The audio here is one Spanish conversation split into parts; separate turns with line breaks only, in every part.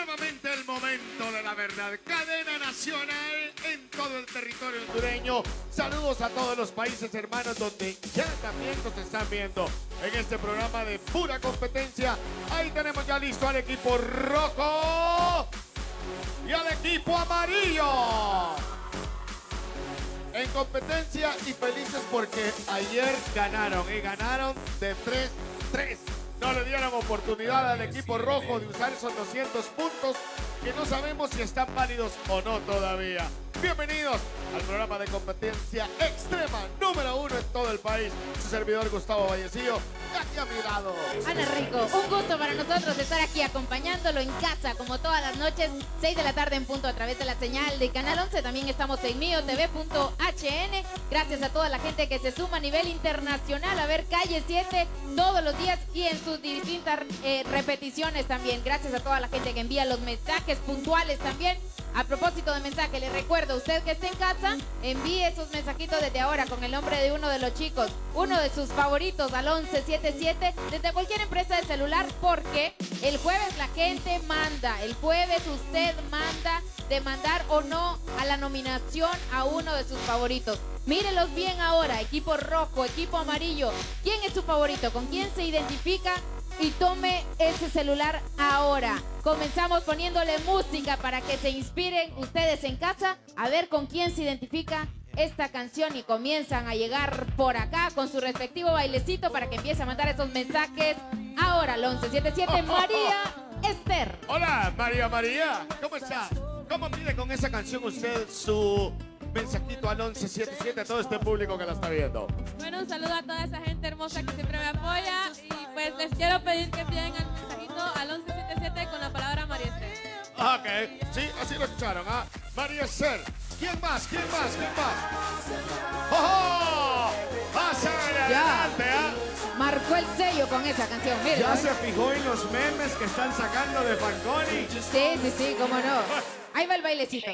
nuevamente el momento de la verdad. Cadena nacional en todo el territorio hondureño. Saludos a todos los países hermanos donde ya también nos están viendo en este programa de pura competencia. Ahí tenemos ya listo al equipo rojo y al equipo amarillo. En competencia y felices porque ayer ganaron y ganaron de 3-3. No le dieron oportunidad al equipo rojo de usar esos 200 puntos que no sabemos si están válidos o no todavía. Bienvenidos al programa de competencia extrema número 1 en todo el país. Su servidor Gustavo Vallecillo, aquí a mi lado.
Ana Rico, un gusto para nosotros estar aquí acompañándolo en casa, como todas las noches, 6 de la tarde en punto a través de la señal de Canal 11. También estamos en miotv.hn. Gracias a toda la gente que se suma a nivel internacional a ver Calle 7 todos los días y en sus distintas repeticiones también. Gracias a toda la gente que envía los mensajes puntuales también. A propósito de mensaje, le recuerdo, usted que esté en casa, envíe esos mensajitos desde ahora con el nombre de uno de los chicos, uno de sus favoritos al 1177, desde cualquier empresa de celular, porque el jueves la gente manda, el jueves usted manda de mandar o no a la nominación a uno de sus favoritos. Mírenlos bien ahora, equipo rojo, equipo amarillo, ¿quién es su favorito? ¿Con quién se identifica? Y tome ese celular ahora. Comenzamos poniéndole música para que se inspiren ustedes en casa a ver con quién se identifica esta canción y comienzan a llegar por acá con su respectivo bailecito para que empiece a mandar esos mensajes ahora al 1177. María Esther.
Hola, María, ¿cómo está? ¿Cómo pide con esa canción usted su mensajito al 1177 a todo este público que la está viendo?
Bueno, un saludo a toda esa gente hermosa que siempre me apoya y pues les quiero pedir que pidan el mensajito al 1177 con la palabra María Esther.
Ok, sí, así lo escucharon, ¿ah? María Esther. ¿Quién más? ¡Oh! ¡Pasa adelante, ah!
Marcó el sello con esa canción, mire.
¿Ya se fijó en los memes que están sacando de Fanconi?
Sí, cómo no. Ahí va el bailecito.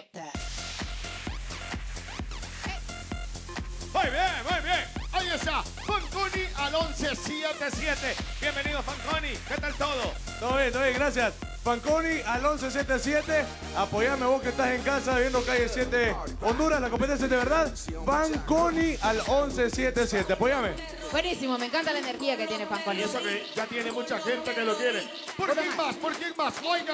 Muy bien. Ahí está, Fanconi al 1177. Bienvenido, Fanconi. ¿Qué tal todo?
Todo bien, gracias. Fanconi al 1177. Apoyame vos que estás en casa viendo Calle 7 Honduras, la competencia es de verdad. Fanconi al 1177. Apoyame.
Buenísimo, me encanta la energía que tiene Fanconi.
Y eso que ya tiene mucha gente que lo quiere. ¿Por quién más? Oiga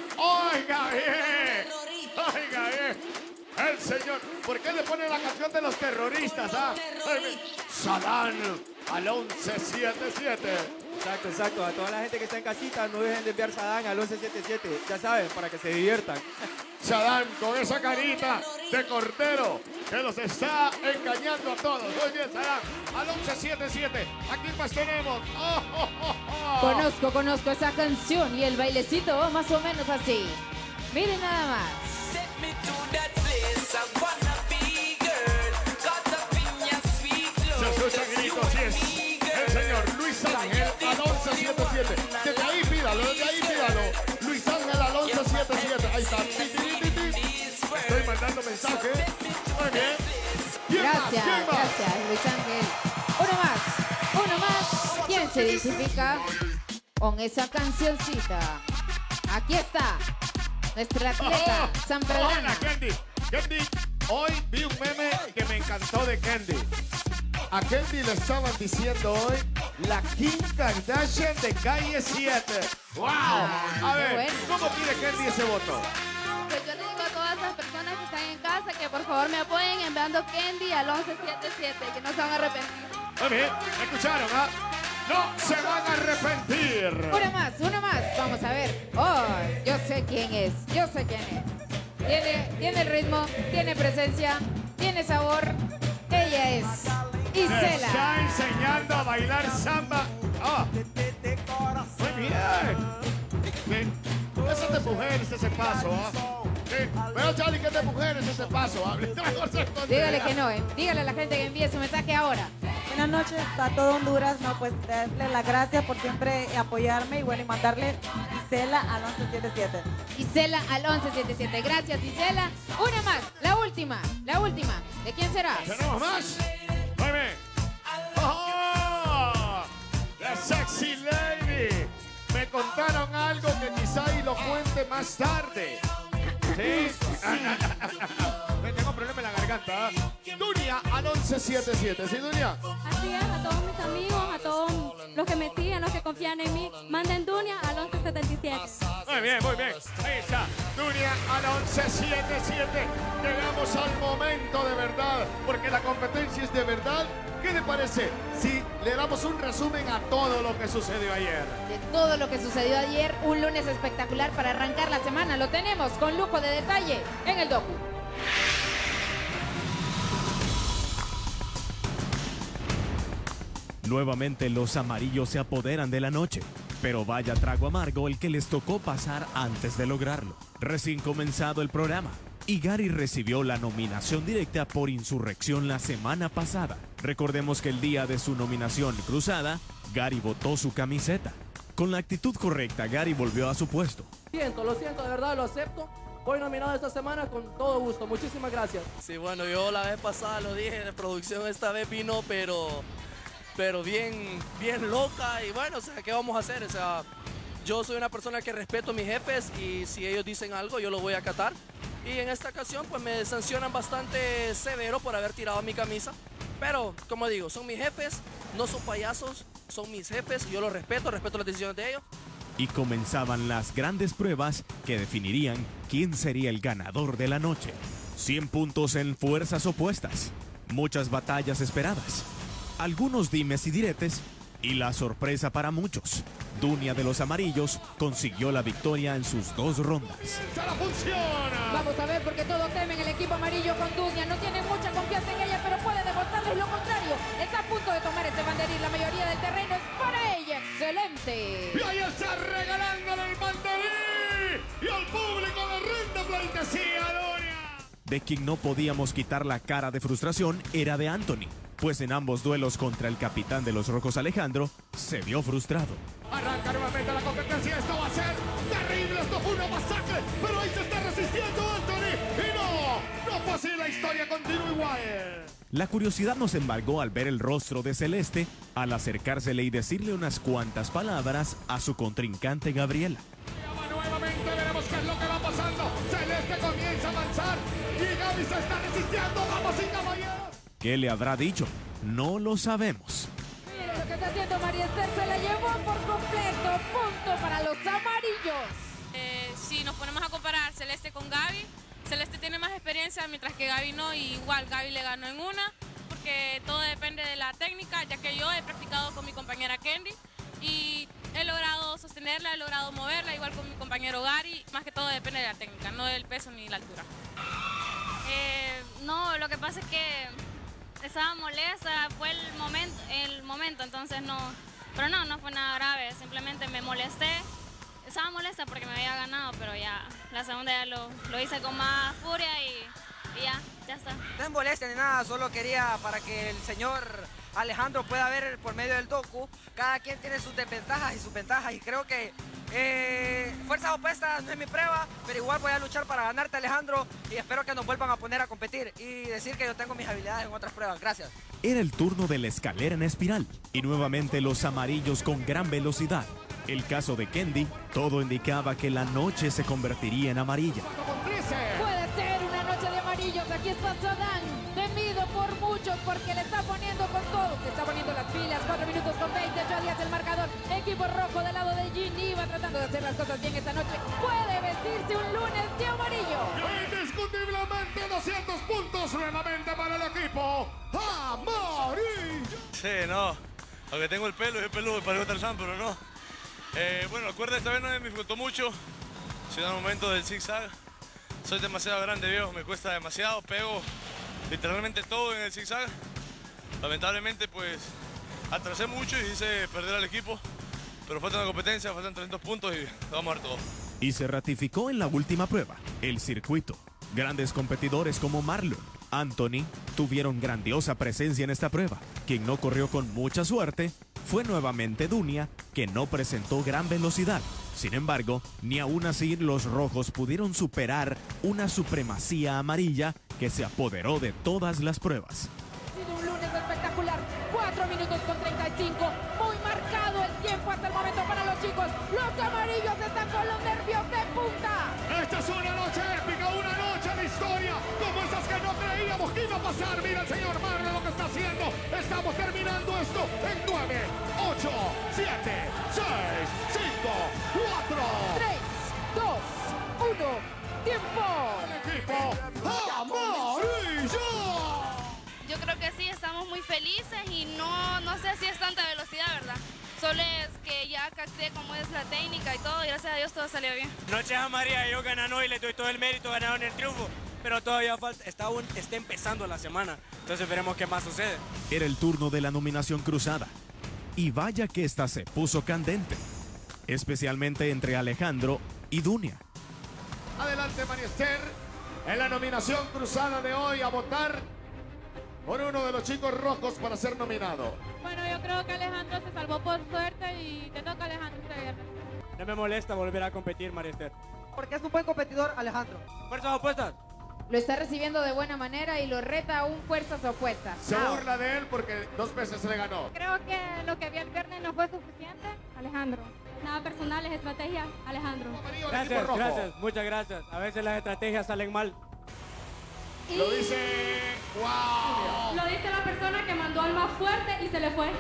bien. El señor, ¿por qué le pone la canción de los terroristas, ah? Saddam al 1177.
Exacto. A toda la gente que está en casita, no dejen de enviar Saddam al 1177. Ya saben, para que se diviertan.
Saddam con esa carita de cordero que los está engañando a todos. Muy bien, Saddam al 1177. Aquí más tenemos.
Conozco esa canción y el bailecito va más o menos así. Miren nada más.
Se escuchan gritos y es el señor Luis Ángel al 1177. Desde ahí pídalo. Luis Ángel al 1177. Ahí está. Estoy mandando mensajes. Muy bien.
Gracias, Luis Ángel. Uno más. ¿Quién se identifica con esa cancioncita? Aquí está. Nuestra atleta, Zambrana.
Hola, Candy, hoy vi un meme que me encantó de Candy. A Candy le estaban diciendo hoy la Kim Kardashian de Calle 7. ¡Wow! A ver,
bueno.
¿Cómo pide Candy ese voto?
Pues yo le digo a todas las personas que están en casa que por favor me apoyen enviando Candy al 1177, que no se van a arrepentir.
Muy bien, ¿escucharon, ah? No se van a arrepentir.
Uno más. Vamos a ver. Oh, yo sé quién es. Tiene el ritmo, tiene presencia, tiene sabor. Ella es Isela.
Está enseñando a bailar samba. Muy bien. Eso es de mujeres ese paso, ¿ah? Pero Charlie, que es de mujeres ese paso, ¿ah?
Dígale que no, dígale a la gente que envíe su mensaje ahora.
Buenas noches a todo Honduras, pues darle las gracias por siempre apoyarme y bueno, y mandarle Isela al 1177.
Isela al 1177. Gracias, Isela. Una más, la última. ¿De quién será?
¿Tenemos más? Muy bien. ¡Oh! La sexy lady. Me contaron algo que que quizá y lo cuente más tarde. Sí. Tengo problema en la garganta. Dunia al 1177. ¿Sí, Dunia?
Así es, a todos mis amigos, a todos los que me siguen, los que confían en mí, manden Dunia al 1177.
Muy bien, muy bien. Ahí está. Dunia al 1177. Llegamos al momento de verdad, porque la competencia es de verdad. ¿Qué le parece si le damos un resumen a todo lo que sucedió ayer?
De todo lo que sucedió ayer, un lunes espectacular para arrancar la semana. Lo tenemos con lujo de detalle en el docu.
Nuevamente los amarillos se apoderan de la noche, pero vaya trago amargo el que les tocó pasar antes de lograrlo. Recién comenzado el programa, y Gary recibió la nominación directa por insurrección la semana pasada. Recordemos que el día de su nominación cruzada, Gary botó su camiseta. Con la actitud correcta, Gary volvió a su puesto.
Lo siento, de verdad, lo acepto. Voy nominado esta semana con todo gusto. Muchísimas gracias.
Sí, bueno, yo la vez pasada lo dije, la producción esta vez vino, pero bien loca. Y bueno, o sea, ¿qué vamos a hacer? O sea, yo soy una persona que respeto a mis jefes y si ellos dicen algo, yo lo voy a acatar. Y en esta ocasión, pues me sancionan bastante severo por haber tirado mi camisa. Pero, como digo, son mis jefes, no son payasos, son mis jefes, yo los respeto las decisiones de ellos.
Y comenzaban las grandes pruebas que definirían quién sería el ganador de la noche. 100 puntos en fuerzas opuestas, muchas batallas esperadas, algunos dimes y diretes y la sorpresa para muchos. Dunia de los amarillos consiguió la victoria en sus 2 rondas.
¡Se la funciona!
Vamos a ver, porque todos temen el equipo amarillo con Dunia. No tienen mucha confianza en ella, pero puede demostrarles lo contrario. Está a punto de tomar este banderín. La mayoría del terreno es para ella. ¡Excelente!
Y ahí está regalándole el banderín. Y al público le rinde pleitesía, Dunia.
De quien no podíamos quitar la cara de frustración era de Anthony, pues en ambos duelos contra el capitán de los Rojos, Alejandro, se vio frustrado.
Arranca nuevamente la competencia. Esto va a ser terrible. Esto fue una masacre. Pero ahí se está resistiendo Anthony. Y no fue así. La historia continúa igual.
La curiosidad nos embargó al ver el rostro de Celeste al acercársele y decirle unas cuantas palabras a su contrincante Gabriela.
Nuevamente veremos qué es lo que va pasando. Celeste comienza a avanzar y Gaby se está resistiendo. Vamos, y caballeros.
¿Qué le habrá dicho? No lo sabemos.
Miren lo que está haciendo María Esther. Se la llevó por completo. Punto para los amarillos.
Si nos ponemos a comparar Celeste con Gaby, Celeste tiene más experiencia, mientras que Gaby no, y igual Gaby le ganó en una, porque todo depende de la técnica, ya que yo he practicado con mi compañera Kendi y he logrado sostenerla, he logrado moverla, igual con mi compañero Gary. Más que todo depende de la técnica, no del peso ni la altura.
No, lo que pasa es que estaba molesta, fue el momento, entonces no, pero no fue nada grave, simplemente me molesté. Estaba molesta porque me había ganado, pero ya la segunda ya lo hice con más furia y ya está.
No es molestia ni nada, solo quería para que el señor Alejandro pueda ver por medio del docu. Cada quien tiene sus desventajas y sus ventajas y creo que fuerzas opuestas no es mi prueba, pero igual voy a luchar para ganarte, Alejandro, y espero que nos vuelvan a poner a competir y decir que yo tengo mis habilidades en otras pruebas. Gracias.
Era el turno de la escalera en espiral y nuevamente los amarillos con gran velocidad. El caso de Kendi, todo indicaba que la noche se convertiría en amarilla.
Puede ser una noche de amarillos. Aquí está Sadán, temido por muchos porque le está poniendo con todo. Se está poniendo las pilas. 4 minutos con 20. 8 días el marcador. Equipo rojo del lado de Ginny va tratando de hacer las cosas bien esta noche. Puede vestirse un lunes de amarillo.
Indiscutiblemente 200 puntos nuevamente para el equipo amarillo.
Sí, no. Aunque tengo el pelo me parece Tarzán, pero no. Bueno, la cuerda esta vez no me dificultó mucho. Si da el momento del zigzag, soy demasiado grande, viejo, me cuesta demasiado, pego literalmente todo en el zigzag. Lamentablemente, pues, atrasé mucho y hice perder al equipo, pero falta una competencia, faltan 300 puntos y vamos a dar todo.
Y se ratificó en la última prueba, el circuito. Grandes competidores como Marlon, Anthony, tuvieron grandiosa presencia en esta prueba. Quien no corrió con mucha suerte fue nuevamente Dunia, que no presentó gran velocidad. Sin embargo, ni aún así los rojos pudieron superar una supremacía amarilla que se apoderó de todas las pruebas.
Ha sido un lunes espectacular. 4
4 minutos con 35. Muy marcado el tiempo hasta el momento para los chicos. Los amarillos están con los nervios de punta.
Esta es una noche épica, una noche de historia, como esas que no creíamos que iba a pasar. Mira el señor Marlon lo que está haciendo. Estamos terminando esto en 9, 8, 7, 6, 5, 4,
3, 2, 1, tiempo.
El equipo amarillo.
Yo creo que sí, estamos muy felices y no sé si es tanta velocidad, ¿verdad? Solo es que ya capté cómo es la técnica y todo, y gracias a Dios todo salió bien.
Noches amarillas, yo ganando y le doy todo el mérito, ganaron el triunfo, pero todavía falta, está empezando la semana, entonces veremos qué más sucede.
Era el turno de la nominación cruzada. Y vaya que esta se puso candente, especialmente entre Alejandro y Dunia.
Adelante, María Esther, en la nominación cruzada de hoy a votar por uno de los chicos rojos para ser nominado.
Bueno, yo creo que Alejandro se salvó por suerte y te toca Alejandro este viernes.
No me molesta volver a competir, María Esther.
Porque es un buen competidor, Alejandro.
Fuerzas opuestas.
Lo está recibiendo de buena manera y lo reta a un fuerzas opuestas.
Se burla de él porque 2 veces se le ganó.
Creo que lo que vi el viernes no fue suficiente, Alejandro. Nada personal, es estrategia, Alejandro.
Gracias, muchas gracias. A veces las estrategias salen mal.
Lo dice... ¡Wow!
Lo dice la persona que mandó al más fuerte y se le fue.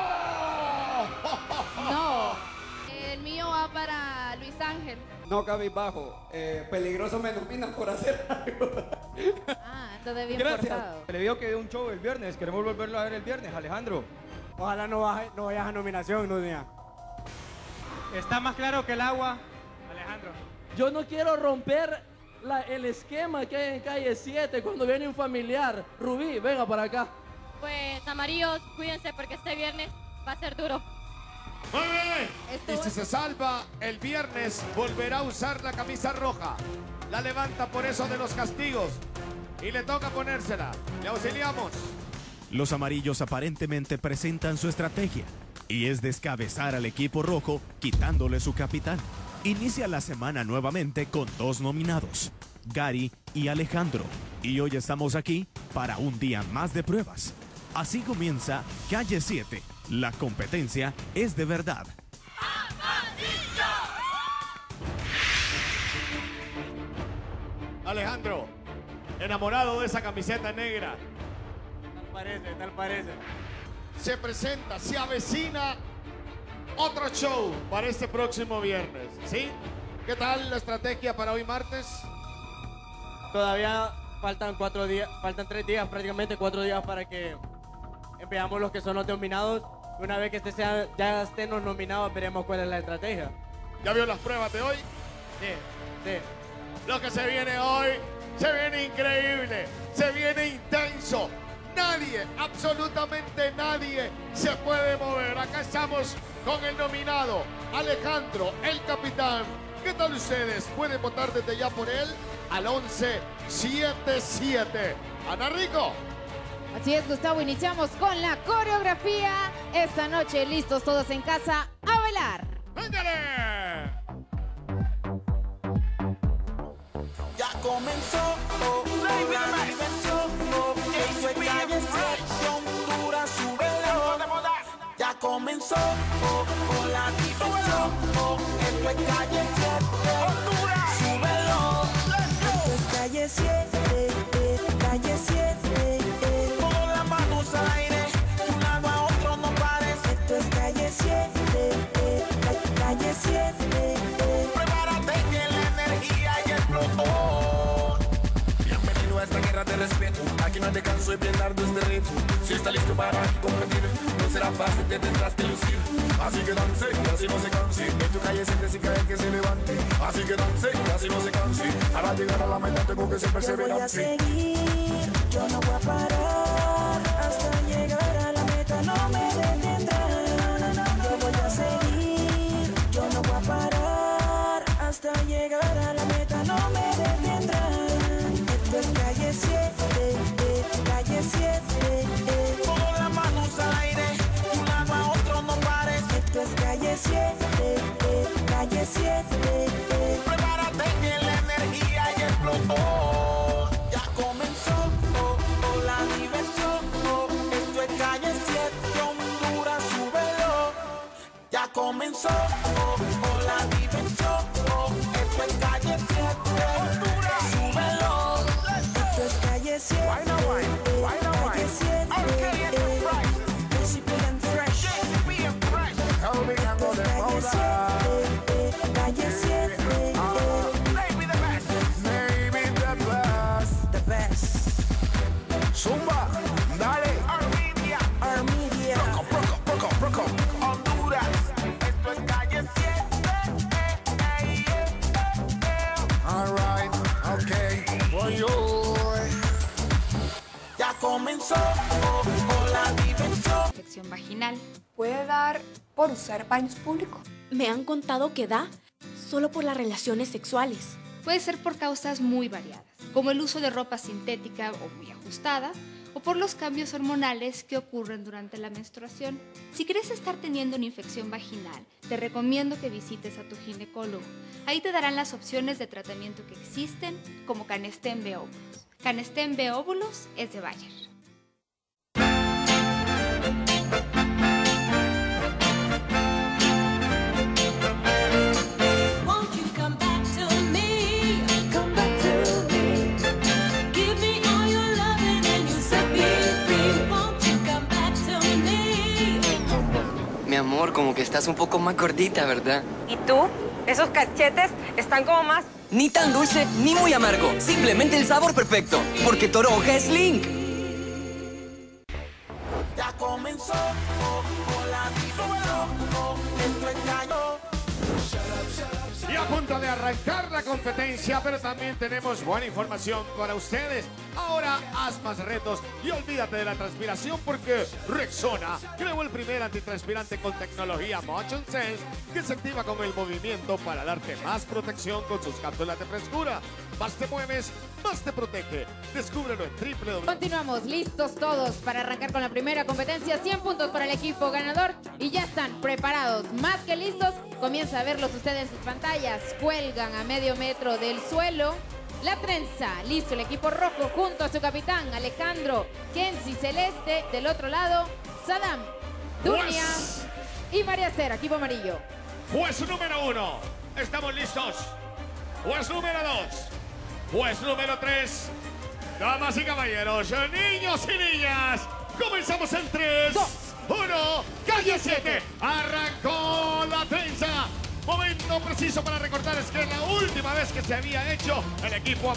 No. El mío va para Luis Ángel.
No cabizbajo. Peligroso me nominan por hacer algo.
Ah, entonces bien
Gracias.
portado.
Le digo que dio un show el viernes. Queremos volverlo a ver el viernes, Alejandro.
Ojalá no vayas a nominación, Dunia. Está más claro que el agua, Alejandro.
Yo no quiero romper el esquema que hay en calle 7 cuando viene un familiar. Rubí, venga para acá.
Pues, amarillos, cuídense porque este viernes va a ser duro.
Muy bien. Y si se salva el viernes, volverá a usar la camisa roja. La levanta por eso de los castigos. Y le toca ponérsela. Le auxiliamos.
Los amarillos aparentemente presentan su estrategia y es descabezar al equipo rojo quitándole su capitán. Inicia la semana nuevamente con 2 nominados, Gary y Alejandro. Y hoy estamos aquí para un día más de pruebas. Así comienza Calle 7. La competencia es de verdad.
Alejandro, enamorado de esa camiseta negra.
Tal parece.
Se presenta, se avecina otro show para este próximo viernes, ¿sí? ¿Qué tal la estrategia para hoy martes?
Todavía faltan 4 días, faltan 3 días, prácticamente 4 días para que veamos los que son los nominados. Una vez que ya estén los nominados, veremos cuál es la estrategia.
¿Ya vio las pruebas de hoy?
Sí.
Lo que se viene hoy, se viene increíble, se viene intenso. Nadie, absolutamente nadie se puede mover. Acá estamos con el nominado, Alejandro, el capitán. ¿Qué tal ustedes? ¿Pueden votar desde ya por él? Al 1177. Ana Rico.
Así es, Gustavo, iniciamos con la coreografía. Esta noche, listos todos en casa a bailar.
¡Véngale!
Ya comenzó, la diversión, eso es calle 7, Honduras, súbelo. Ya comenzó, la diversión, esto es calle 7, Honduras, súbelo. Esto es calle 7, calle 7, con las manos al aire, de un lado a otro no pares. Esto es calle 7, calle 7, prepárate que la energía ya explotó. Bienvenido a esta guerra de respeto, aquí no hay descanso y bien arduo este reto. Si está listo para competir, no será fácil, te tendrás que lucir. Así que dance, y así no se canse, en tu calle siempre sin caer que se levante. Así que dance, y así no se canse, para llegar a la meta tengo que ser perseverante. Yo voy a seguir, yo no voy a parar, hasta llegar a la meta no me detendrán. Yo voy a seguir, yo no voy a parar, hasta llegar a la meta no me detendrán. Esto es calle 7, calle 7, con las manos al aire, de un lado a otro no pares. Esto es calle 7, calle 7, prepárate que la energía ya explotó. Ya comenzó la diversión. comenzó, la diversión, esto es Calle 7, súbelo. Esto es Calle 7, Calle 7, JCP and Fresh. Esto es Calle 7, Calle 7, maybe the best. Zumba, dale. Armedia. Proco. Honduras. Esto es Calle 7. Alright, ok. Voy. Ya comenzó la diversión.
Infección vaginal.
¿Puede dar por usar baños públicos?
Me han contado que da solo por las relaciones sexuales. Puede ser por causas muy variadas, como el uso de ropa sintética o muy ajustada, o por los cambios hormonales que ocurren durante la menstruación. Si crees estar teniendo una infección vaginal, te recomiendo que visites a tu ginecólogo. Ahí te darán las opciones de tratamiento que existen, como Canesten B Óvulos. Canesten B Óvulos es de Bayer.
Mi amor, como que estás un poco más gordita, ¿verdad?
¿Y tú? Esos cachetes están como más...
Ni tan dulce, ni muy amargo. Simplemente el sabor perfecto. Porque Toronja es Link.
Ya comenzó la diversión, esto es Calle.
Y a punto de arrancar la competencia, pero también tenemos buena información para ustedes. Ahora haz más retos y olvídate de la transpiración porque Rexona creó el primer antitranspirante con tecnología Motion Sense que se activa con el movimiento para darte más protección con sus cápsulas de frescura. Más te mueves, más te protege. Descúbrelo en www.
Continuamos, listos todos para arrancar con la primera competencia. 100 puntos para el equipo ganador y ya están preparados, más que listos. Comienza a verlos ustedes en sus pantallas. Cuelgan a medio metro del suelo la trenza. Listo el equipo rojo junto a su capitán Alejandro, Kenzie Celeste. Del otro lado, Saddam, Dunia y María Esther, equipo amarillo.
Juez número 1, estamos listos. Juez número 2, juez número 3. Damas y caballeros, niños y niñas, comenzamos en 3, 2, 1, Calle 7. Arrancó la trenza. Momento preciso para recordar es que la última vez que se había hecho, el equipo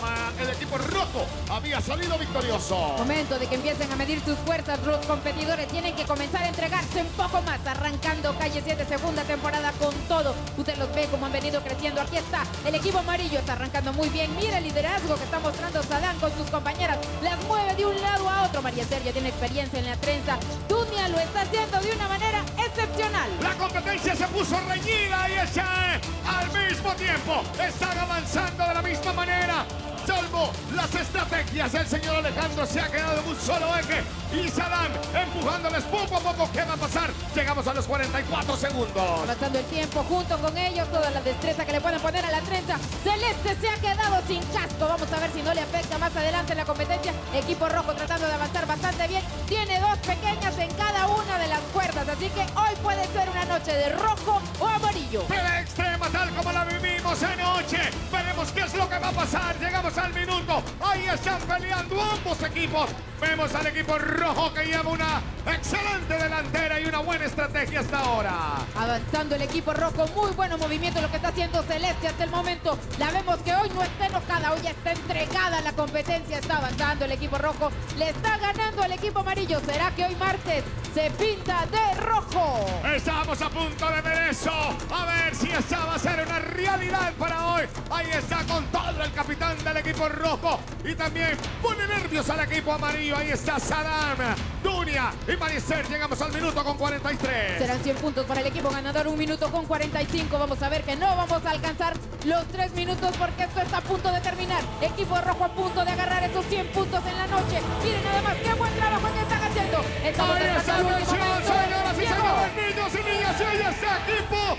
rojo había salido victorioso.
Momento de que empiecen a medir sus fuerzas. Los competidores tienen que comenzar a entregarse un poco más. Arrancando Calle 7, segunda temporada con todo. Usted los ve como han venido creciendo. Aquí está el equipo amarillo, está arrancando muy bien. Mira el liderazgo que está mostrando Saddam con sus compañeras. Las mueve de un lado a otro. María Esther ya tiene experiencia en la trenza. Dunia lo está haciendo de una manera excepcional.
La competencia se puso reñida y es al mismo tiempo están avanzando de la misma manera, salvo las estrategias. El señor Alejandro se ha quedado en un solo eje y Saddam empujándoles poco a poco. ¿Qué va a pasar? Llegamos a los 44 segundos.
Avanzando el tiempo junto con ellos, toda la destreza que le pueden poner a la trenza. Celeste se ha quedado sin casco. Vamos a ver si no le afecta más adelante en la competencia. Equipo rojo tratando de avanzar bastante bien. Tiene dos pequeñas en cada una de las cuerdas, así que hoy puede ser una noche de rojo o amarillo.
Pelea extrema tal como la vivimos anoche. Veremos qué es lo que va a pasar. Llegamos al minuto. Ahí están peleando ambos equipos. Vemos al equipo rojo que lleva una excelente delantera y una buena estrategia hasta ahora.
Avanzando el equipo rojo, muy buen movimiento lo que está haciendo Celeste hasta el momento. La vemos que hoy no está enojada, hoy está entregada a la competencia. Está avanzando el equipo rojo, le está ganando al equipo amarillo. ¿Será que hoy martes se pinta de rojo?
Estamos a punto de ver eso. A ver si esta va a ser una realidad para hoy. Ahí está con todo el capitán del equipo rojo. Y también pone nervios al equipo amarillo. Ahí está Saddam, Dunia y María Esther. Llegamos al minuto con 43.
Serán 100 puntos para el equipo ganador, 1 minuto con 45. Vamos a ver que no vamos a alcanzar los 3 minutos porque esto está a punto de terminar. Equipo rojo a punto de agarrar esos 100 puntos en la noche. Miren además qué buen trabajo que están haciendo. Estamos
ahí está, atención, señoras y señores, niños y niñas. Y ahí está equipo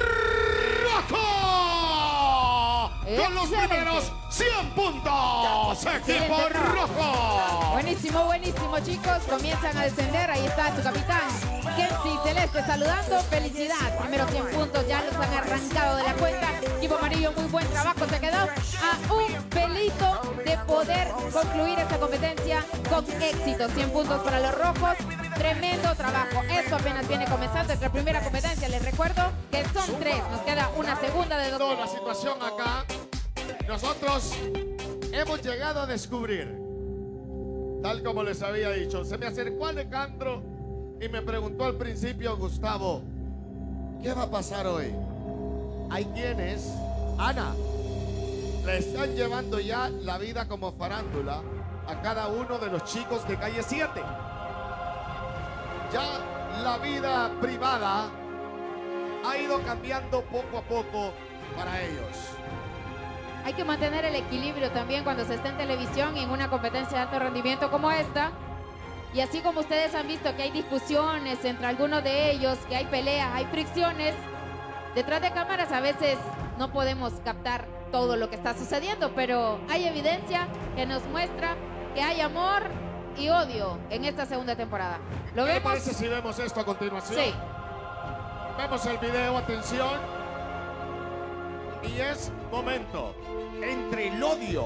rojo. Con los primeros 100 puntos. Equipo rojo.
Buenísimo, buenísimo, chicos. Comienzan a descender. Ahí está su capitán, Kenzie celeste saludando. Felicidad. Primero 100 puntos, ya los han arrancado de la cuenta. Equipo amarillo, muy buen trabajo. Se quedó a un pelito de poder concluir esta competencia con éxito. 100 puntos para los rojos. Tremendo trabajo. Esto apenas viene comenzando. Nuestra primera competencia, les recuerdo que son 3. Nos queda una segunda de 2.
Toda la situación acá, nosotros hemos llegado a descubrir, tal como les había dicho, se me acercó Alejandro y me preguntó al principio, Gustavo, ¿qué va a pasar hoy? Hay quienes, Ana, le están llevando ya la vida como farándula a cada uno de los chicos de Calle 7. Ya la vida privada ha ido cambiando poco a poco para ellos.
Hay que mantener el equilibrio también cuando se está en televisión y en una competencia de alto rendimiento como esta. Y así como ustedes han visto que hay discusiones entre algunos de ellos, que hay peleas, hay fricciones, detrás de cámaras a veces no podemos captar todo lo que está sucediendo, pero hay evidencia que nos muestra que hay amor y odio en esta segunda temporada. ¿Lo
¿Qué
vemos?
le parece si vemos esto a continuación?
Sí.
Vemos el video, atención. Y es momento entre el odio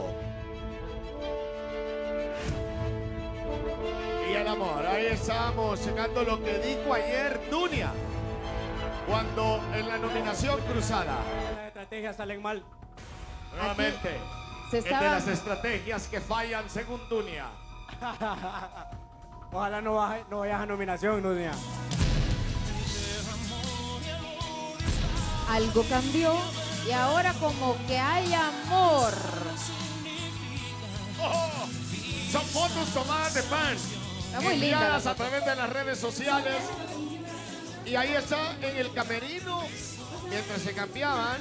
y el amor. Ahí estamos checando lo que dijo ayer Dunia cuando en la nominación cruzada.
Las estrategias salen mal.
Nuevamente,
se
es de
estaba-
las estrategias que fallan según Dunia.
Ojalá no vayas a nominación, Dunia.
Algo cambió y ahora como que hay amor.
Oh, son fotos tomadas de fans.
Está muy linda
enviadas
la
a
foto.
través de las redes sociales. Y ahí está en el camerino mientras se cambiaban.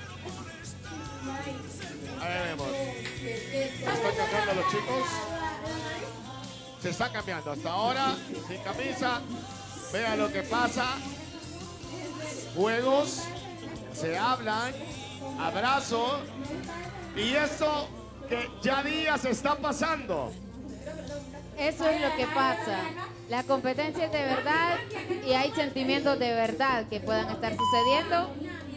Ahí vemos. Están cambiando los chicos. Se están cambiando hasta ahora sin camisa. Vea lo que pasa. Juegos. Se hablan. Abrazo. Y esto que ya días está pasando.
Eso es lo que pasa. La competencia es de verdad y hay sentimientos de verdad que puedan estar sucediendo.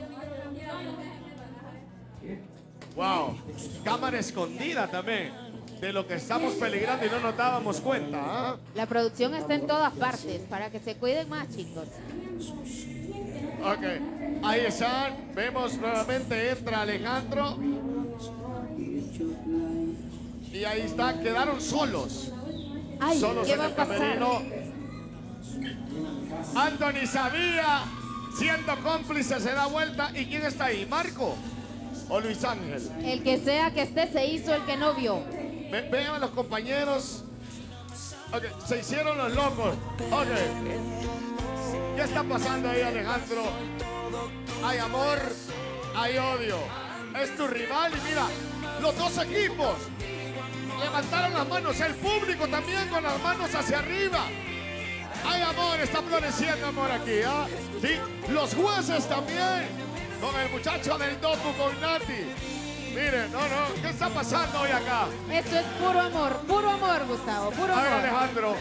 Wow, cámara escondida también de lo que estamos peligrando y no nos dábamos cuenta. ¿Ah?
La producción está en todas partes para que se cuiden más, chicos.
Ok, ahí están. Vemos nuevamente entra Alejandro. Y ahí está, quedaron solos.
Ay,
solos
¿qué
en
va
el
a pasar?
camerino. Anthony sabía, siendo cómplice, se da vuelta. ¿Y quién está ahí? ¿Marco o Luis Ángel?
El que sea que esté se hizo el que no vio.
Vean a los compañeros. Ok, se hicieron los locos. Ok. ¿Qué está pasando ahí, Alejandro? Hay amor, hay odio. Es tu rival y mira, los dos equipos levantaron las manos. El público también con las manos hacia arriba. Hay amor, está floreciendo amor aquí. ¿Ah? Sí, los jueces también. Con el muchacho del docu, con Nati. Miren, no, ¿qué está pasando hoy acá?
Esto es puro amor, Gustavo, puro
A ver,
amor.
Alejandro,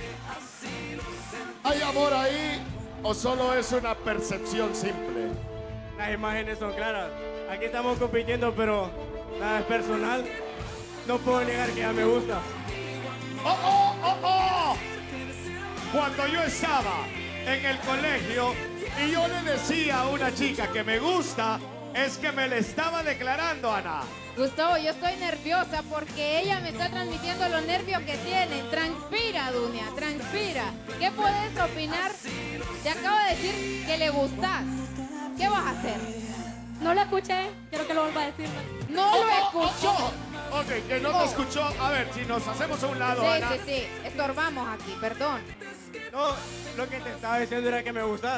¿hay amor ahí o solo es una percepción simple?
Las imágenes son claras. Aquí estamos compitiendo, pero nada es personal. No puedo negar que ya me gusta.
¡Oh, oh, oh, oh! Cuando yo estaba en el colegio y yo le decía a una chica que me gusta, es que me le estaba declarando, Ana.
Gustavo, yo estoy nerviosa porque ella me está transmitiendo los nervios que tiene. Transpira, Dunia, transpira. ¿Qué puedes opinar? Te acabo de decir que le gustas. ¿Qué vas a hacer?
No lo escuché, quiero que lo vuelva a decir.
No lo escuchó.
Ok, que no te escuchó. A ver, si nos hacemos a un lado,
Sí,
Ana.
sí, estorbamos aquí, perdón.
No, lo que te estaba diciendo era que me gustas.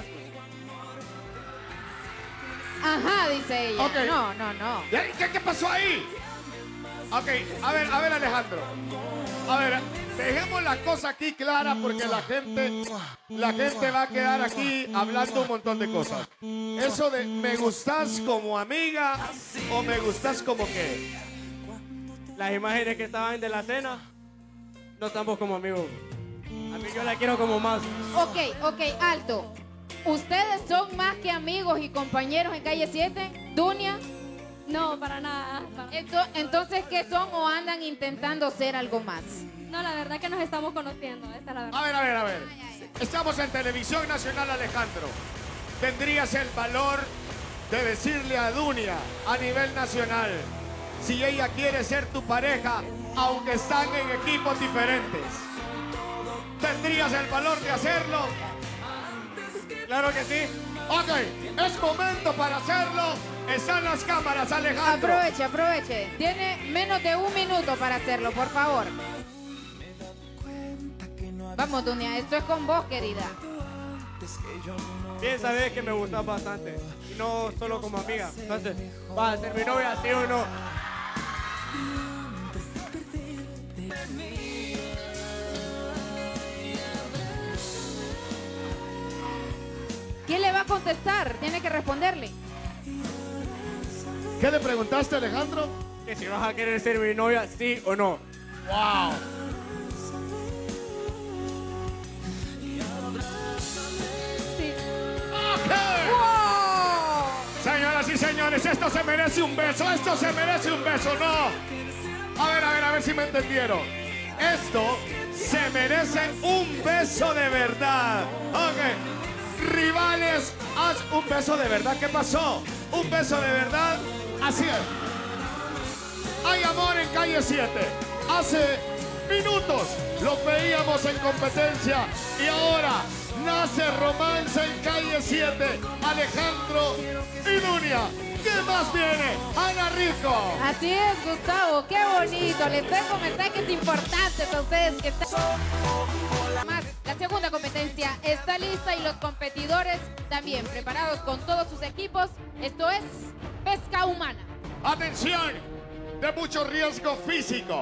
Ajá, dice ella.
Ok.
No.
¿Qué pasó ahí? Ok, a ver, Alejandro. A ver, dejemos la cosa aquí clara porque la gente va a quedar aquí hablando un montón de cosas. Eso de me gustas como amiga o me gustas como qué.
Las imágenes que estaban de la cena, no estamos como amigos. A mí yo la quiero como más.
Ok, alto. ¿Ustedes son más que amigos y compañeros en Calle 7? ¿Dunia?
No, para nada.
Entonces, ¿qué son o andan intentando ser algo más?
No, la verdad que nos estamos conociendo, esa es la verdad.
A ver. Estamos en Televisión Nacional, Alejandro. ¿Tendrías el valor de decirle a Dunia a nivel nacional si ella quiere ser tu pareja, aunque están en equipos diferentes? ¿Tendrías el valor de hacerlo?
Claro que sí.
Ok, es momento para hacerlo. Están las cámaras, Alejandro.
Aproveche. Tiene menos de 1 minuto para hacerlo, por favor. Vamos, Dunia, esto es con vos, querida.
Bien, sabes que me gustas bastante. Y no solo como amiga. Entonces, ¿vas a ser mi novia, sí o no?
¿Quién le va a contestar? Tiene que responderle.
¿Qué le preguntaste, Alejandro?
Que si vas a querer ser mi novia, sí o no.
¡Wow!
Sí.
¡Okay!
¡Wow!
Señoras y señores, esto se merece un beso, ¿no? A ver si me entendieron. Esto se merece un beso de verdad. Ok. Rivales, haz un beso de verdad. ¿Qué pasó? Un beso de verdad. Así es. Hay amor en Calle 7. Hace minutos los veíamos en competencia y ahora nace romance en Calle 7. Alejandro y Dunia. ¿Qué más viene? Ana Rico.
Así es, Gustavo. Qué bonito. Les tengo mensajes importantes a ustedes que están... Más, la segunda competencia está lista y los competidores también preparados con todos sus equipos. Esto es pesca humana.
Atención, de mucho riesgo físico.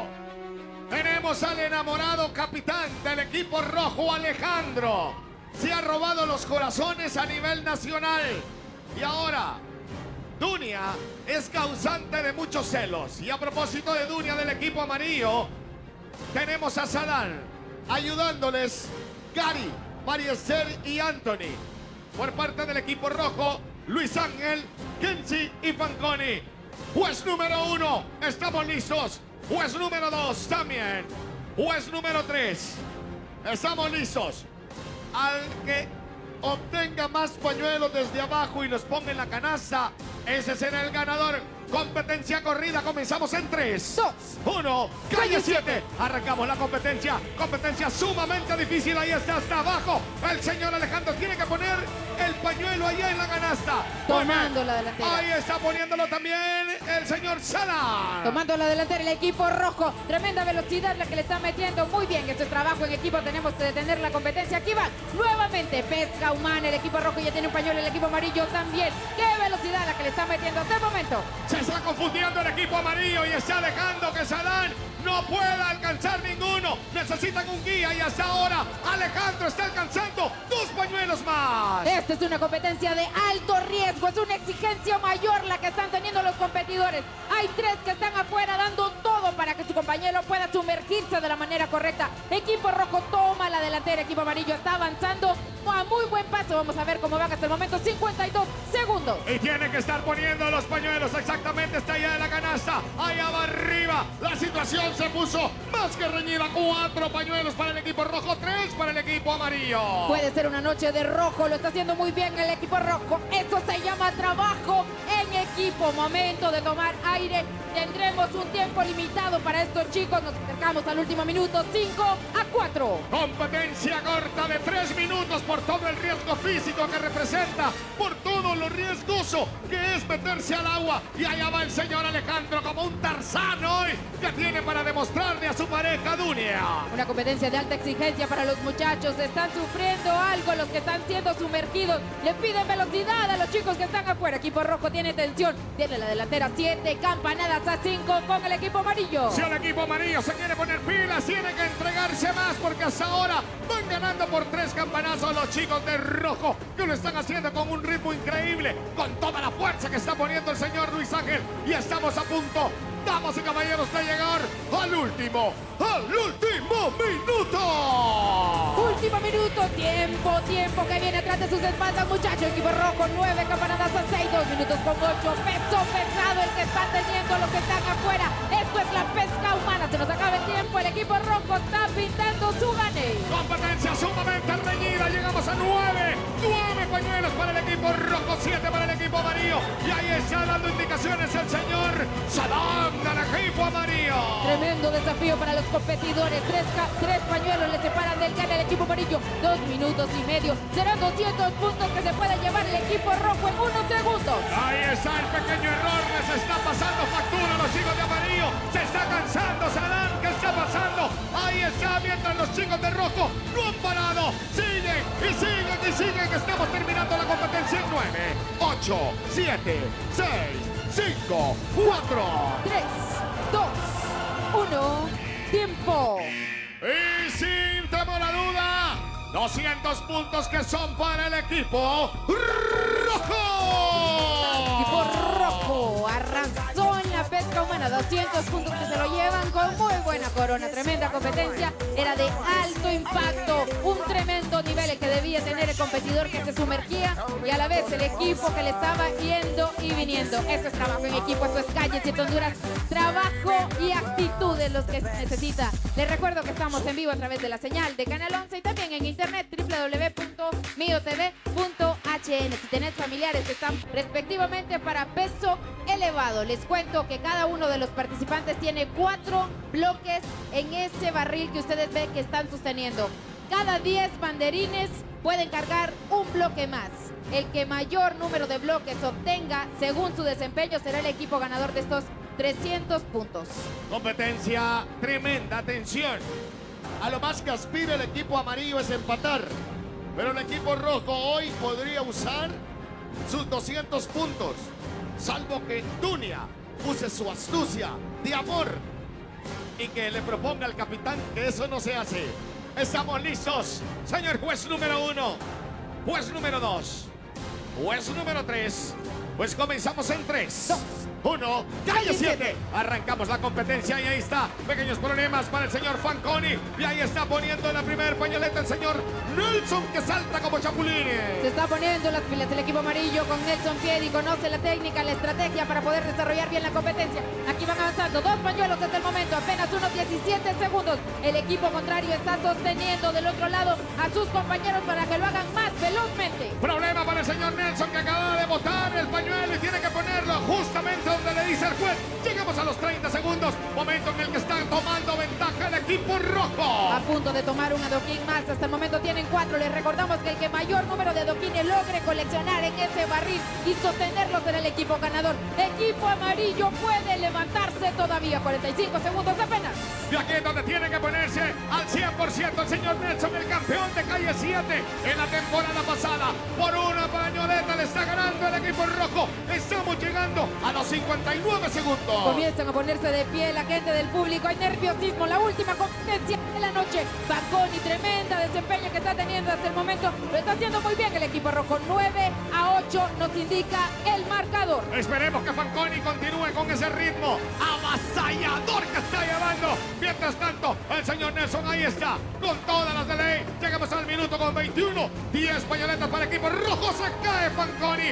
Tenemos al enamorado capitán del equipo rojo, Alejandro. Se ha robado los corazones a nivel nacional. Y ahora, Dunia es causante de muchos celos. Y a propósito de Dunia del equipo amarillo, tenemos a Sadán ayudándoles, Gary, Mariester y Anthony. Por parte del equipo rojo, Luis Ángel, Kenzie y Fanconi. Juez número 1, estamos listos. Juez número 2 también. Juez número 3, estamos listos. Al que obtenga más pañuelos desde abajo y los ponga en la canasta, ese será el ganador. Competencia corrida, comenzamos en 3, 2, 1, Calle 7. Arrancamos la competencia. Competencia sumamente difícil, ahí está hasta abajo. El señor Alejandro tiene que poner el pañuelo allá en la canasta.
Tomando la delantera.
Ahí está poniéndolo también el señor Sala.
Tomando la delantera el equipo rojo. Tremenda velocidad la que le está metiendo. Muy bien, este es trabajo en equipo. Tenemos que detener la competencia. Aquí va nuevamente pesca humana. El equipo rojo ya tiene un pañuelo. El equipo amarillo también. ¡Qué velocidad la que le está metiendo hasta el momento!
Se está confundiendo el equipo amarillo y está dejando que Salán no pueda alcanzar ninguno. Necesitan un guía y hasta ahora Alejandro está alcanzando 2 pañuelos más.
Esta es una competencia de alto riesgo. Es una exigencia mayor la que están teniendo los competidores. Hay 3 que están afuera dando todo para que su compañero pueda sumergirse de la manera correcta. Equipo rojo toma la delantera. Equipo amarillo está avanzando a muy buen paso. Vamos a ver cómo van hasta el momento. 52 segundos.
Y tienen que estar poniendo los pañuelos exactamente. Está allá en la canasta. Allá va arriba. La situación se puso más que reñida. 4 pañuelos para el equipo rojo, 3 para el equipo amarillo.
Puede ser una noche de rojo. Lo está haciendo muy bien el equipo rojo. Eso se llama trabajo en equipo. Momento de tomar aire. Tendremos un tiempo limitado para estos chicos. Nos acercamos al último minuto. 5 a 4.
Competencia corta de 3 minutos por todo el riesgo físico que representa, por todo lo riesgoso que es meterse al agua. Y allá va el señor Alejandro como un Tarzán hoy, que tiene para demostrarle a su pareja Dunia.
Una competencia de alta exigencia para los muchachos. Están sufriendo algo los que están siendo sumergidos. Le piden velocidad a los chicos que están afuera. Equipo rojo tiene tensión. Tiene la delantera 7, campanadas a 5 con el equipo amarillo.
Si el equipo amarillo se quiere poner pilas, tiene que entregarse más, porque hasta ahora van ganando por 3 campanazos los chicos de rojo, que lo están haciendo con un ritmo increíble. increíble con toda la fuerza que está poniendo el señor Luis Ángel. Y estamos a punto, damas y caballeros, de llegar al último minuto.
Último minuto, tiempo que viene atrás de sus espaldas, muchachos. Equipo rojo, 9 campanadas a 6, 2 minutos con 8. Peso pesado el que están teniendo los que están afuera. Esto es la pesca humana. Se nos acaba el tiempo. El equipo rojo está pintando su gane.
Competencia sumamente reñida. Llegamos a 9 pañuelos para el equipo rojo, 7 para el equipo amarillo. Y ahí está dando indicaciones el señor Saddam del equipo amarillo.
Tremendo desafío para los competidores. 3 pañuelos le separan del gane al equipo amarillo. 2 minutos y medio. Serán 200 puntos que se puede llevar el equipo rojo en 1 segundos.
Ahí está el pequeño error. Les está pasando factura a los chicos de amarillo. Se está cansando Saddam. ¿Qué está pasando? Ahí está, mientras los chicos de rojo no han parado. Siguen y siguen y siguen. Estamos terminando la competencia en 9, 8, 7, 6, 5, 4,
3, 2, 1. Tiempo.
Y sin temor a duda, 200 puntos que son para el equipo rojo.
Equipo rojo arrasó en la pesca humana. 200 puntos que se lo llevan con muy buena corona. Tremenda competencia. Era de alto impacto. Un tremendo nivel el que debía tener el competidor que se sumergía y a la vez el equipo que le estaba yendo y viniendo. Esto es trabajo en equipo, esto es Calle 7 Honduras. Trabajo y actitud es lo que se necesita. Les recuerdo que estamos en vivo a través de la señal de Canal 11 y también en internet www.miotv.hn. Si tenés familiares que están respectivamente para peso elevado, les cuento que cada uno de los participantes tiene 4 bloques en ese barril que ustedes ven que están sosteniendo. Cada 10 banderines pueden cargar un bloque más. El que mayor número de bloques obtenga según su desempeño será el equipo ganador de estos 300 puntos.
Competencia tremenda, atención. A lo más que aspira el equipo amarillo es empatar. Pero el equipo rojo hoy podría usar sus 200 puntos. Salvo que Dunia use su astucia de amor y que le proponga al capitán que eso no se hace. Estamos listos, señor juez número 1, juez número 2, juez número 3. Pues comenzamos en 3, 1, calle 7. Arrancamos la competencia y ahí está. Pequeños problemas para el señor Fanconi. Y ahí está poniendo la primer pañoleta el señor Nelson, que salta como chapulines.
Se está poniendo las pilas el equipo amarillo con Nelson Piedi. Conoce la técnica, la estrategia para poder desarrollar bien la competencia. Aquí van avanzando 2 pañuelos desde el momento. Apenas unos 17 segundos. El equipo contrario está sosteniendo del otro lado a sus compañeros para que lo hagan más velozmente.
Problema para el señor Nelson, que acaba de botar el pañuelo y tiene que ponerlo justamente donde le dice el juez. Llegamos a los 30 segundos, momento en el que están tomando ventaja el equipo rojo.
A punto de tomar un adoquín más, hasta el momento tienen 4. Les recordamos que el que mayor número de adoquines logre coleccionar en ese barril y sostenerlos será el equipo ganador. Equipo amarillo puede levantarse todavía, 45 segundos apenas.
Y aquí es donde tiene que ponerse al 100% el señor Nelson, el campeón de calle 7 en la temporada pasada. Por una pañoleta le está ganando el equipo rojo. Estamos llegando a los 59 segundos.
Comienzan a ponerse de pie la gente del público. Hay nerviosismo. La última competencia de la noche. Fanconi, tremenda desempeño que está teniendo hasta el momento. Lo está haciendo muy bien el equipo rojo. 9-8 nos indica el marcador.
Esperemos que Fanconi continúe con ese ritmo avasallador que está llevando. Mientras tanto, el señor Nelson ahí está, con todas las de ley. Llegamos al minuto con 21. 10 pañoletas para el equipo rojo. Se cae Fanconi.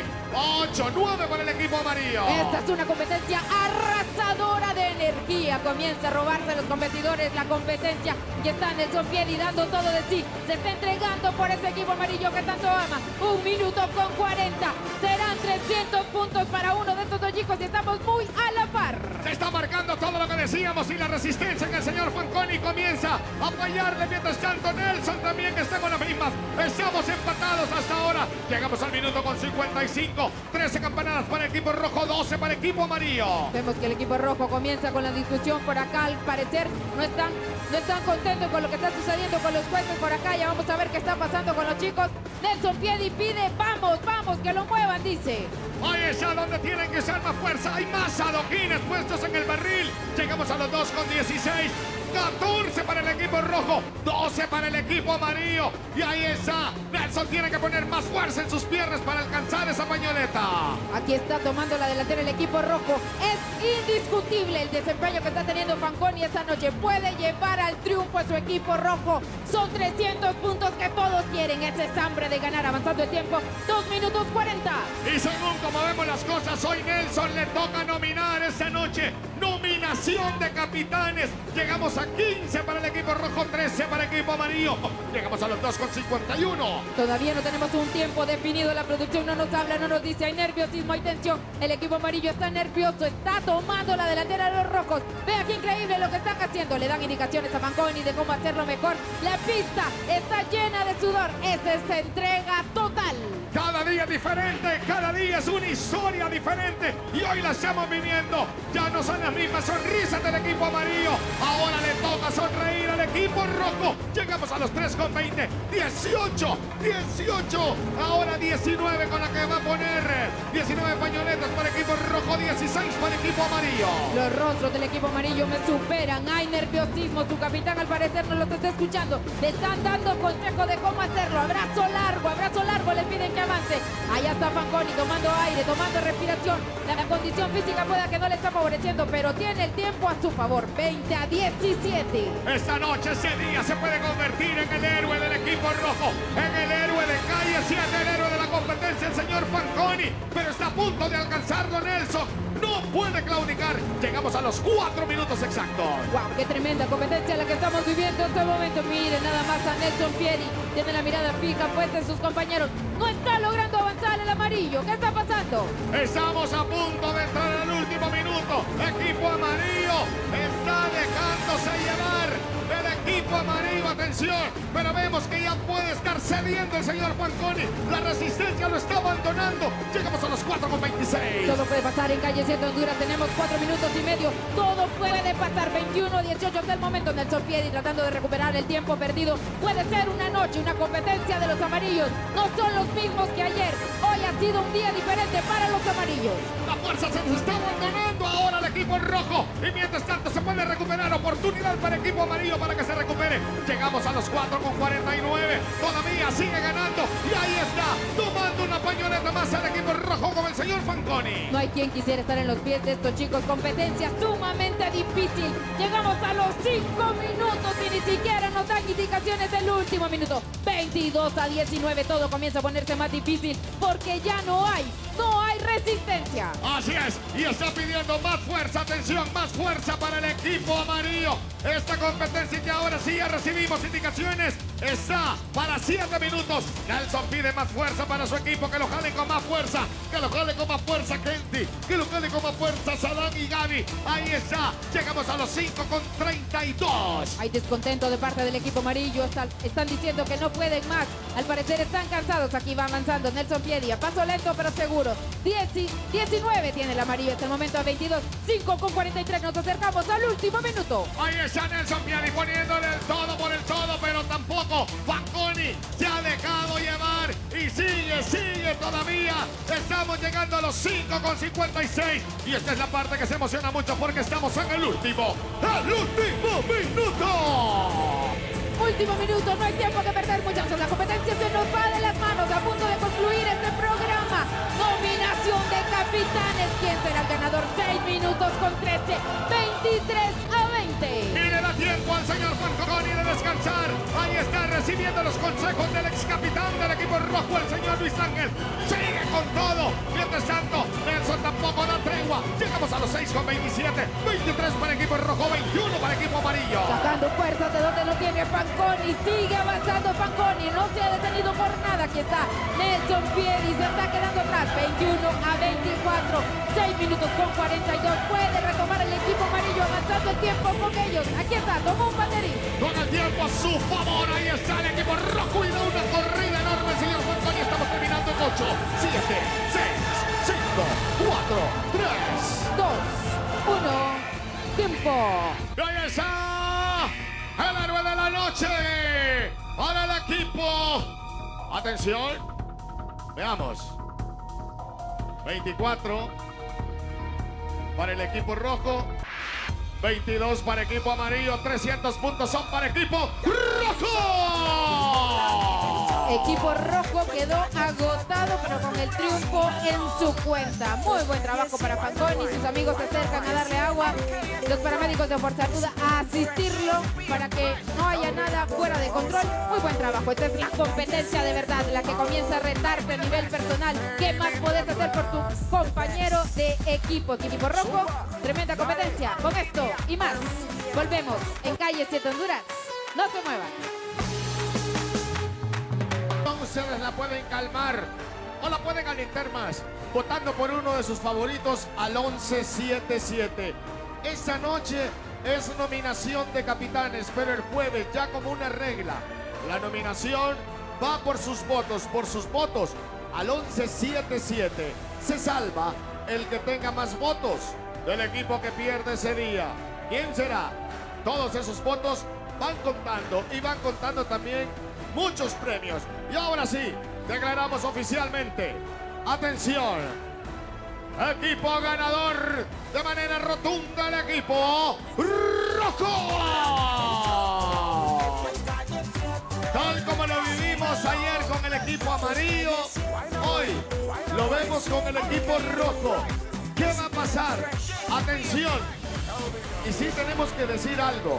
8-9 para el equipo amarillo.
Esta es una competencia arrasadora de energía. Comienza a robarse a los competidores la competencia. Y está Nelson Piedi dando todo de sí. Se está entregando por ese equipo amarillo que tanto ama. 1 minuto con 40. Serán 300 puntos para uno de estos dos chicos y estamos muy a la par.
Se está marcando todo lo que decíamos y la resistencia que el señor Fanconi comienza a fallarle. Mientras tanto, Nelson también está con las mismas. Estamos empatados hasta ahora. Llegamos al minuto con 55. 13 campanadas para el equipo rojo, 12 para el equipo amarillo.
Vemos que el equipo rojo comienza con la discusión por acá. Al parecer no están contentos con lo que está sucediendo con los jueces por acá. Ya vamos a ver qué está pasando con los chicos. Nelson Piedi pide, vamos, que lo muevan, dice.
Ahí está donde tienen que usar más fuerza. Hay más adoquines puestos en el barril. Llegamos a los 2 con 16. 14 para el equipo rojo, 12 para el equipo amarillo. Y ahí está. Nelson tiene que poner más fuerza en sus piernas para alcanzar esa pañoleta.
Aquí está tomando la delantera el equipo rojo. Es indiscutible el desempeño que está teniendo Fanconi esta noche. Puede llevar al triunfo a su equipo rojo. Son 300 puntos que todos quieren. Ese es hambre de ganar. Avanzando el tiempo, 2 minutos 40.
Y según como vemos las cosas, hoy Nelson le toca nominar esta noche. Nominación de capitanes. Llegamos a 15 para el equipo rojo, 13 para el equipo amarillo. Llegamos a los 2,51.
Todavía no tenemos un tiempo definido. La producción no nos habla, no nos dice. Hay nerviosismo, hay tensión. El equipo amarillo está nervioso. Está tomando la delantera de los rojos. Vea qué increíble lo que están haciendo. Le dan indicaciones a Fanconi de cómo hacerlo mejor. La pista está llena de sudor. Esa es entrega total.
Cada día diferente, cada día es una historia diferente. Y hoy la estamos viviendo. Ya no son las mismas sonrisas del equipo amarillo. Ahora le toca sonreír al equipo rojo. Llegamos a los 3,20. 18. Ahora 19 con la que va a poner. 19 pañoletas para el equipo rojo, 16 para el equipo amarillo.
Los rostros del equipo amarillo me superan. Hay nerviosismo. Su capitán al parecer no los está escuchando. Le están dando consejo de cómo hacerlo. Abrazo largo. Le piden que avance. Allá está Fanconi tomando aire, tomando respiración. La condición física pueda que no le está favoreciendo, pero tiene el tiempo a su favor. 20-17.
Esta noche, ese día se puede convertir en el héroe del equipo rojo, en el héroe de calle 7, el héroe de la competencia, el señor Fanconi. Pero está a punto de alcanzarlo Nelson. No puede claudicar. Llegamos a los 4 minutos exactos.
¡Wow! ¡Qué tremenda competencia la que estamos viviendo en este momento! Miren nada más a Nelson Pieri. Tiene la mirada fija puesta en sus compañeros. No está logrando avanzar el amarillo. ¿Qué está pasando?
Estamos a punto de entrar al último minuto. Equipo amarillo está dejándose llevar. El equipo amarillo, atención, pero vemos que ya puede estar cediendo el señor Fanconi. La resistencia lo está abandonando. Llegamos a los 4,26.
Todo puede pasar en calle 7 Honduras. Tenemos 4 minutos y medio. Todo puede pasar. 21-18 hasta el momento. Nelson Pieri tratando de recuperar el tiempo perdido. Puede ser una noche, una competencia de los amarillos. No son los mismos que ayer. Hoy ha sido un día diferente para los amarillos.
La fuerza se nos está abandonando ahora el equipo rojo. Y mientras tanto se puede recuperar. Oportunidad para el equipo amarillo para que se recupere. Llegamos a los 4,49. Todavía sigue ganando. Y ahí está, tomando una pañoleta más al equipo rojo con el señor Fanconi.
No hay quien quisiera estar en los pies de estos chicos. Competencia sumamente difícil. Llegamos a los 5 minutos y ni siquiera nos dan indicaciones del último minuto. 22-19. Todo comienza a ponerse más difícil porque ya no hay resistencia.
Así es, y está pidiendo más fuerza, atención, más fuerza para el equipo amarillo. Esta competencia que ahora sí ya recibimos indicaciones está para 7 minutos. Nelson pide más fuerza para su equipo, que lo jalen con más fuerza, que lo jalen con más fuerza Kenty, que lo jalen con más fuerza Sadán y Gaby. Ahí está, llegamos a los 5,32.
Hay descontento de parte del equipo amarillo, están diciendo que no pueden más. Al parecer están cansados. Aquí va avanzando Nelson Pieri, a paso lento pero seguro. 19 tiene el amarillo hasta el momento a 22. 5,43. Nos acercamos al último minuto.
Ahí está Nelson Pieri poniéndole el todo por el todo, pero tampoco Fanconi se ha dejado llevar y sigue todavía. Estamos llegando a los 5,56 y esta es la parte que se emociona mucho porque estamos en el último minuto.
Último minuto, no hay tiempo que perder, muchachos. La competencia se nos va de las manos. A punto de concluir este programa. Nominación de capitanes. ¿Quién será el ganador? 6 minutos con 13. 23-20.
Y le da tiempo al señor Fanconi de descansar. Ahí está recibiendo los consejos del ex capitán del equipo rojo, el señor Luis Ángel. Sigue con todo. Mientras tanto, Nelson tampoco da tregua. Llegamos a los 6,27. 23 para el equipo rojo, 21 para el equipo amarillo.
Sacando fuerzas de donde no tiene Fanconi. Sigue avanzando Fanconi. No se ha detenido por nada. Aquí está Nelson Pieri. Se está quedando atrás. 21-24. 6 minutos con 42. Puede retomar el equipo amarillo avanzando el tiempo con ellos. Aquí está, tomó un banderín.
Con el tiempo a su favor. Ahí está el equipo rojo y da una corrida enorme el señor Fanconi. Estamos terminando en 8, 7, 6, 5, 4, 3,
2, 1. Tiempo.
Ahí está el héroe de la noche. Para el equipo. Atención. Veamos. 24 para el equipo rojo. 22 para equipo amarillo, 300 puntos son para equipo rojo.
Equipo rojo quedó agotado, pero con el triunfo en su cuenta. Muy buen trabajo para Fanconi. Sus amigos se acercan a darle agua. Los paramédicos de Fuerza Ruda a asistirlo para que no haya nada fuera de control. Muy buen trabajo. Esta es la competencia de verdad, la que comienza a retarte a nivel personal. ¿Qué más podés hacer por tu compañero de equipo? Equipo rojo, tremenda competencia. Con esto y más, volvemos en Calle 7 Honduras. No se muevan.
Ustedes la pueden calmar o la pueden alentar más votando por uno de sus favoritos al 1177. Esta noche es nominación de capitanes, pero el jueves ya como una regla, la nominación va por sus votos al 1177. Se salva el que tenga más votos del equipo que pierde ese día. ¿Quién será? Todos esos votos van contando y van contando también muchos premios. Y ahora sí, declaramos oficialmente. Atención. Equipo ganador de manera rotunda, el equipo rojo. Tal como lo vivimos ayer con el equipo amarillo, hoy lo vemos con el equipo rojo. ¿Qué va a pasar? Atención. Y sí tenemos que decir algo.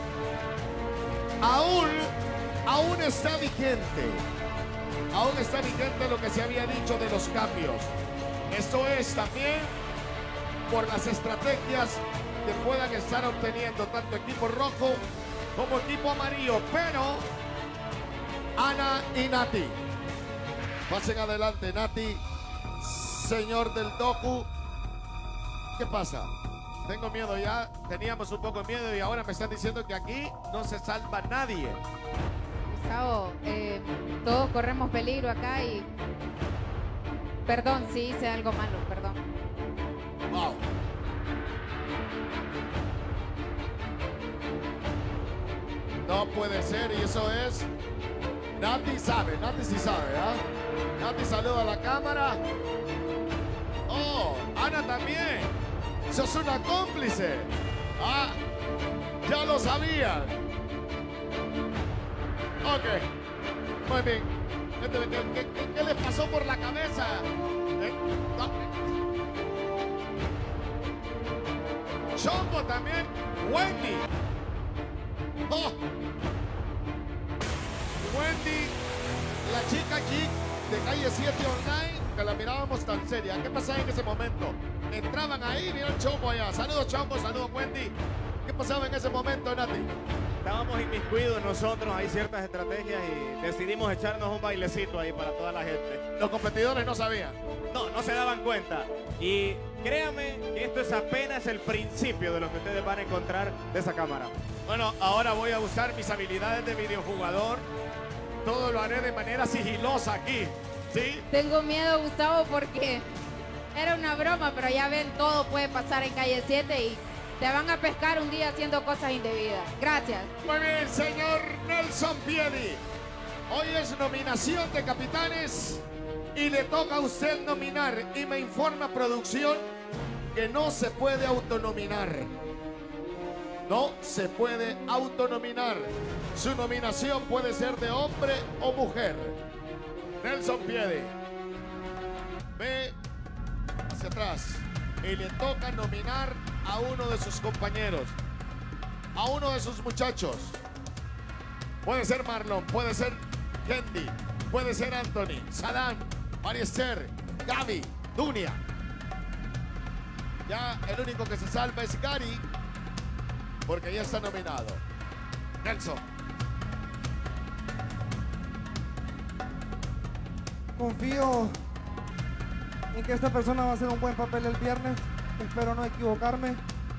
Aún está vigente. Aún está vigente lo que se había dicho de los cambios. Esto es también por las estrategias que puedan estar obteniendo tanto equipo rojo como equipo amarillo. Pero Ana y Nati, pasen adelante. Nati, señor del docu, ¿qué pasa? Tengo miedo ya, teníamos un poco de miedo y ahora me están diciendo que aquí no se salva nadie.
Gustavo, todos corremos peligro acá y... Perdón, si hice algo malo, perdón.
Wow. No puede ser, y eso es... Nati sabe, Nati sí sabe, ¿ah? Nati saluda a la cámara. Oh, Ana también. Sos una cómplice. Ah, ya lo sabían. Ok, muy bien. ¿Qué les pasó por la cabeza? No. Chombo también. Wendy. Oh. Wendy, la chica geek de Calle 7 Online, que la mirábamos tan seria. ¿Qué pasaba en ese momento? Entraban ahí, mira el Chombo allá. Saludos Chombo, saludos Wendy. ¿Qué pasaba en ese momento, Nati?
Estábamos inmiscuidos nosotros, hay ciertas estrategias y decidimos echarnos un bailecito ahí para toda la gente.
Los competidores no sabían.
No se daban cuenta. Y créanme que esto es apenas el principio de lo que ustedes van a encontrar de esa cámara.
Bueno, ahora voy a usar mis habilidades de videojugador. Todo lo haré de manera sigilosa aquí, ¿sí?
Tengo miedo, Gustavo, porque era una broma, pero ya ven, todo puede pasar en Calle 7 y te van a pescar un día haciendo cosas indebidas. Gracias.
Muy bien, señor Nelson Piedi. Hoy es nominación de capitanes y le toca a usted nominar. Y me informa producción que no se puede autonominar. No se puede autonominar. Su nominación puede ser de hombre o mujer. Nelson Piedi. Ve hacia atrás. Y le toca nominar a uno de sus compañeros, a uno de sus muchachos. Puede ser Marlon, puede ser Kendi, puede ser Anthony, Sadam, María Esther, Gaby, Dunia. Ya el único que se salva es Gary, porque ya está nominado. Nelson.
Confío en que esta persona va a hacer un buen papel el viernes. Espero no equivocarme.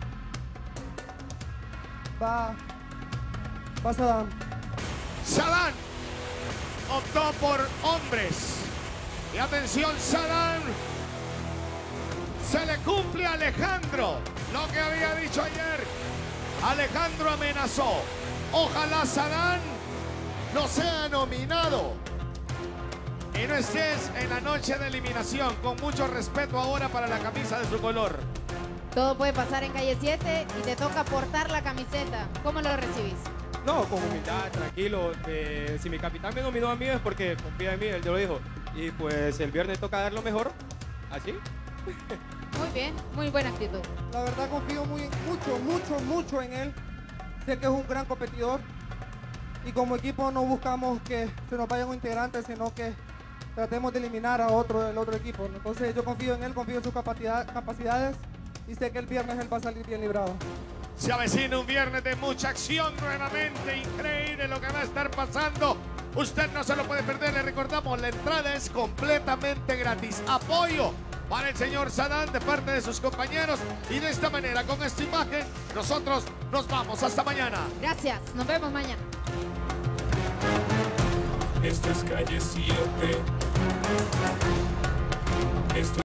Va Sadam.
Sadam optó por hombres. Y atención, Sadam. Se le cumple a Alejandro lo que había dicho ayer. Alejandro amenazó. Ojalá Sadam no sea nominado y no estés en la noche de eliminación. Con mucho respeto ahora para la camisa de su color.
Todo puede pasar en calle 7 y te toca portar la camiseta. ¿Cómo lo recibís?
No, con humildad, tranquilo. Si mi capitán me nominó a mí es porque confía en mí, él ya lo dijo. Y pues el viernes toca dar lo mejor. ¿Así?
Muy bien, muy buena actitud.
La verdad confío mucho en él. Sé que es un gran competidor. Y como equipo no buscamos que se nos vayan un integrante, sino que tratemos de eliminar a otro del otro equipo. Entonces yo confío en él, confío en sus capacidades y sé que el viernes él va a salir bien librado.
Se avecina un viernes de mucha acción nuevamente, increíble lo que va a estar pasando. Usted no se lo puede perder, le recordamos, la entrada es completamente gratis. Apoyo para el señor Sadán de parte de sus compañeros. Y de esta manera, con esta imagen, nosotros nos vamos. Hasta mañana.
Gracias, nos vemos mañana.
Esto es Calle 7. Esto